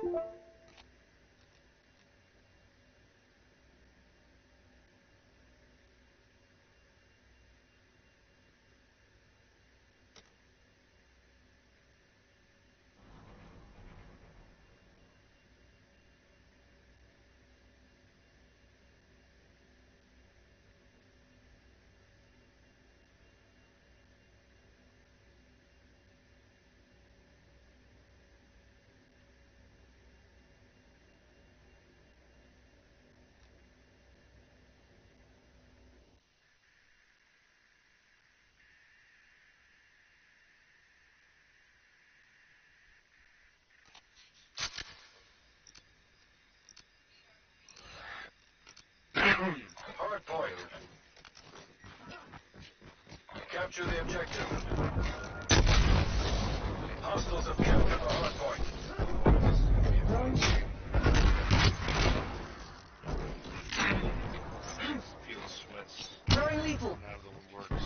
Hard point. Capture the objective. Hostiles have captured the hard point. Feel sweats. Throwing lethal. Out of the works.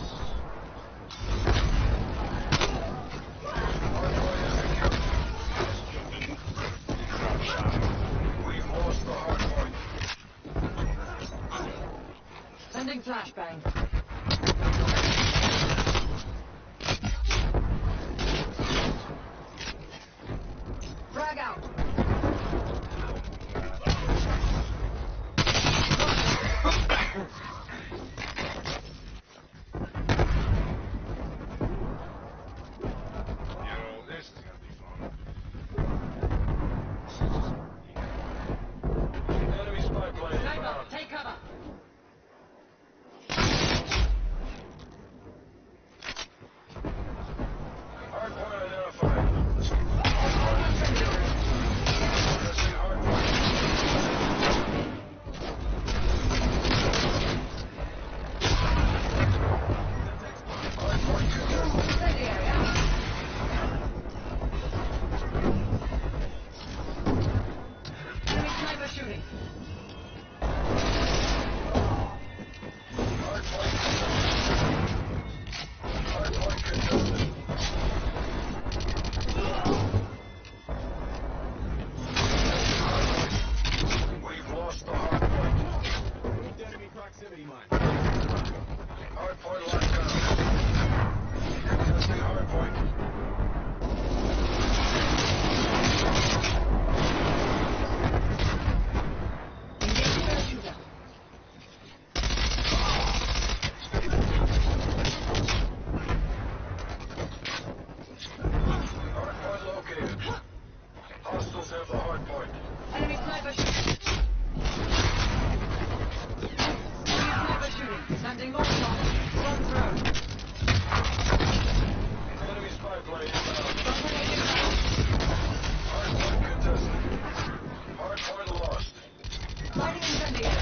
Hard point is secured. Drop shot. We've lost the hard point. Sending flashbang. Frag out. Yo, this is gonna be fun. Enemy spy plane Sniper, inbound. take cover. Hard point identified. Pressing hard point. Hard point contested. Incendiary out. Enemy sniper shooting. Hard point contested. Hard point contested. We've lost the hard point. Moved enemy proximity mine. Hard point locked down. Contesting hard point. Engaging their shooter. Hard point located. Hostiles have the hard point. Enemy sniper shooting. Enemy sniper shooting. Sending more shots. One throw. Enemy spy plane inbound. Dominating ground. Hard point contested. Hard point lost. Lighting incendiary.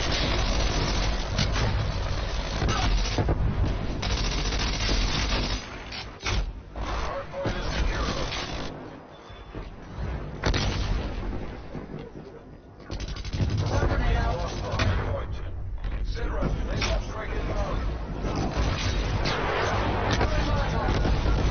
Hard point is secure. Throw grenade out. Lost the hard point. Sidra, face-off strike inbound. Throwing Molotov.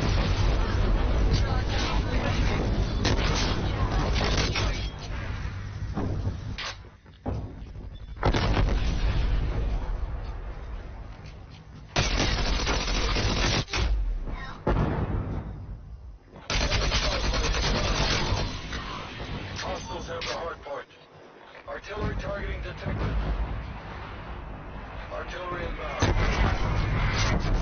Hostiles have the hard point. Artillery targeting detected. Artillery inbound.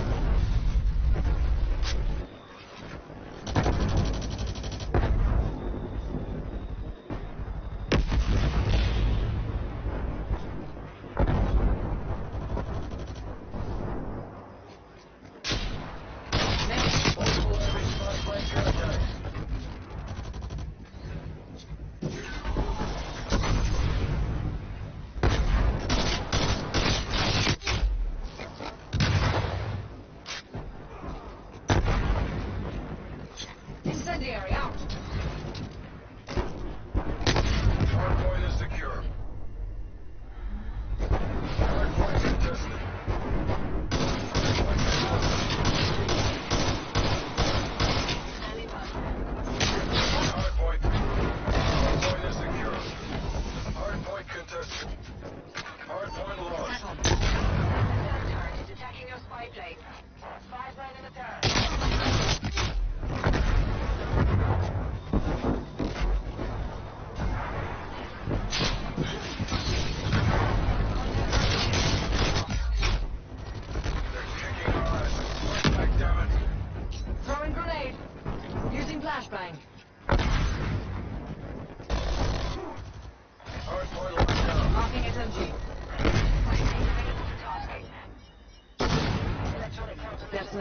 Multiple enemy spy plane contact.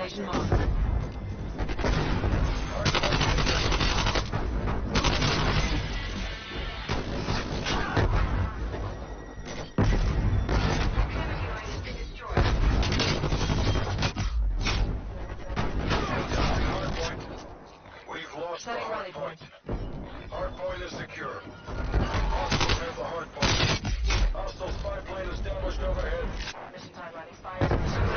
Destination marked. We've lost the Setting rally hard point. point. Hard point is secure. Hostiles have the hard point. Hostile spy plane established overhead. Mission timeline expires.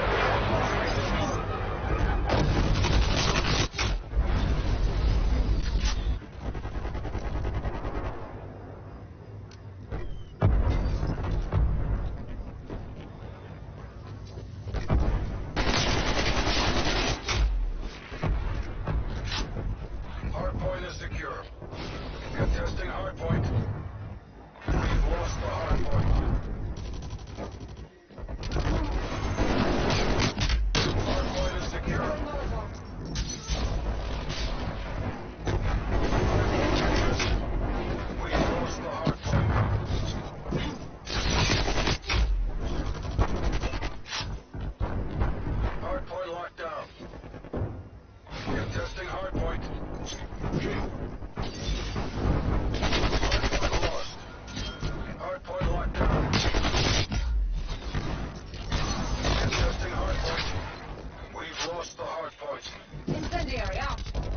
Hard point is secure. Contesting hard point. We've lost the hard point. Hard point is secure. We've lost the hard point. Hard point locked down. Contesting hard point. Hard point lost. Hard point locked down. Contesting hard point. We've lost the hard point. Incendiary out.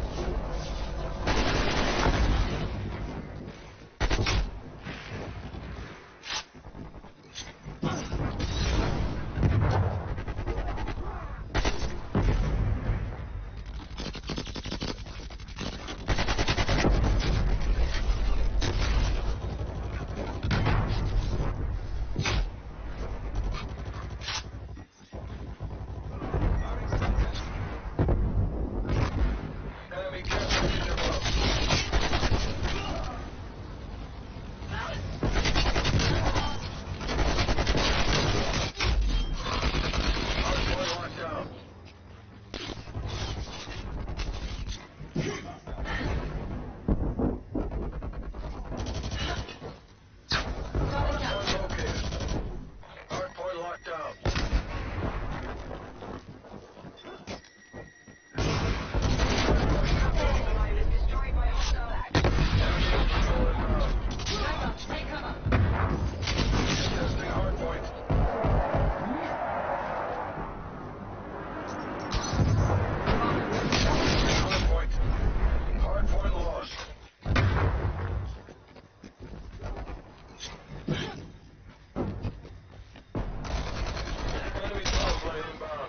Enemy captured above. Hard point locked down. Hard point located. Hard point locked down. Destroyed by hostile act. Enemy control inbound. Back up. Take cover. Contesting hard point. Hard point. Hard point lost. Enemy power plane inbound.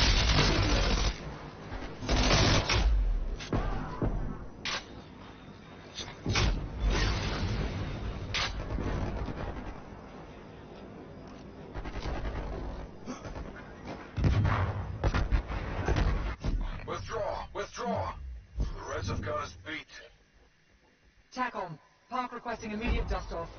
Withdraw! Withdraw! The Reds have got us beat. TACOM. Park requesting immediate dust off.